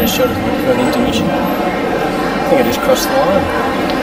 first shot, isn't it, for an intermission? I think I just crossed the line.